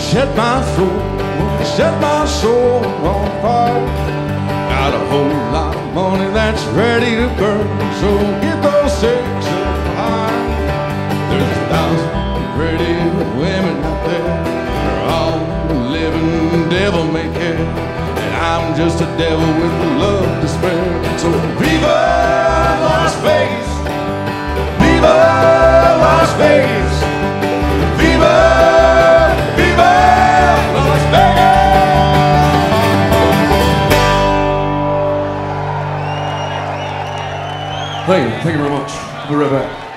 set my soul on fire. Got a whole lot of money that's ready to burn, so get those sticks up high. There's 1,000 pretty women out there, they're all living devil-may-care, and I'm just a devil with love to spare. So viva Las Vegas, viva Las Vegas, viva, viva Las Vegas. Thank you very much. We'll be right back.